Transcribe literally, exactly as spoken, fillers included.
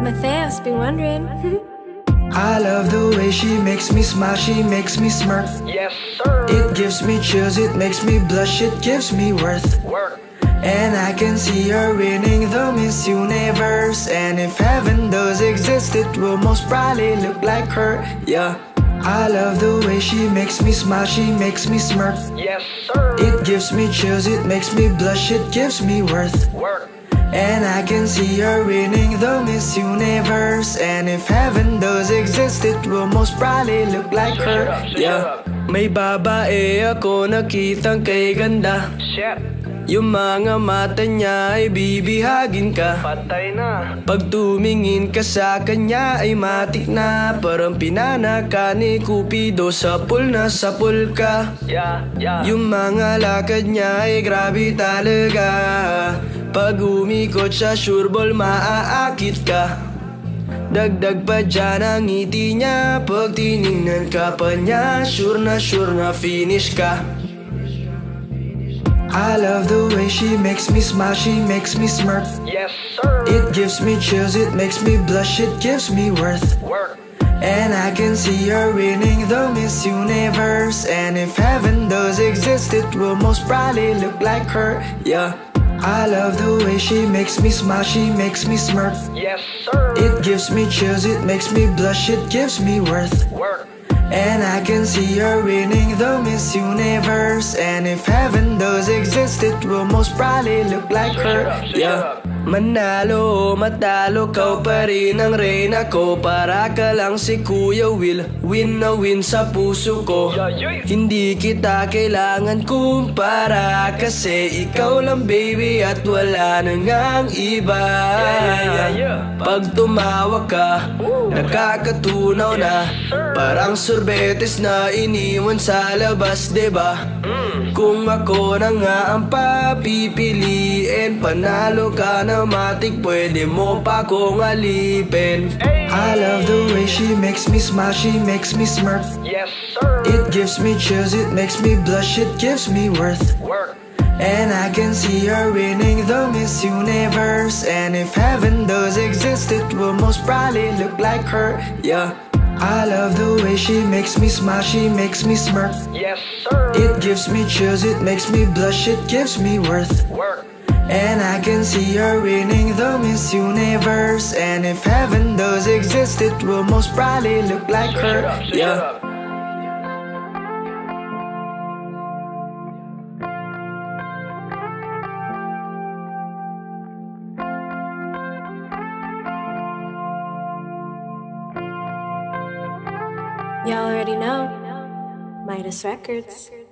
Matthias, been wondering. I love the way she makes me smile, she makes me smirk. Yes, sir. It gives me chills, it makes me blush, it gives me worth. Work. And I can see her winning the Miss Universe. And if heaven does exist, it will most probably look like her, yeah. I love the way she makes me smile, she makes me smirk. Yes, sir. It gives me chills, it makes me blush, it gives me worth. Work. And I can see her winning the Miss Universe. And if heaven does exist, it will most probably look like her, yeah. May babae ako nakitang kay ganda. Shit. Yung mga mata niya ay bibihagin ka. Patay na. Pag tumingin ka sa kanya ay matik na. Parang pinanaka ni Cupido, sapul na sapul ka. Yeah, yeah. Yung mga lakad niya ay grabe talaga. Pag umikot sa sureball maaakit ka. Dagdag pa dyan ang ngiti niya. Pag tinignan ka pa niya, sure na sure na finish ka. I love the way she makes me smile, she makes me smirk. Yes, sir. It gives me chills, it makes me blush, it gives me worth. Work. And I can see her winning the Miss Universe. And if heaven does exist, it will most probably look like her, yeah. I love the way she makes me smile, she makes me smirk. Yes, sir. It gives me chills, it makes me blush, it gives me worth. Work. And I can see her winning the Miss Universe. And if heaven does exist, it will most probably look like her, yeah. Manalo o matalo, kau pa rin ang reyna ko. Para ka lang si Kuya Will, win na win sa puso ko. Hindi kita kailangan kumpara, kasi ikaw lang baby at wala nang ang iba. Pag tumawa ka, nakakatunaw na. Parang sorbetes na iniwan sa labas, diba? Kung ako na nga ang papipiliin, panalo ka na matik, pwede mo pa kong alipin. I love the way she makes me smile, she makes me smirk. Yes, sir. It gives me chills, it makes me blush, it gives me worth. Work. And I can see her winning the Miss Universe. And if heaven does exist, it will most probably look like her, yeah. I love the way she makes me smile, she makes me smirk. Yes, sir. It gives me chills, it makes me blush, it gives me worth. Work. And I can see her winning the Miss Universe. And if heaven does exist, it will most probably look like her, yeah. Y'all already know. Midas Records.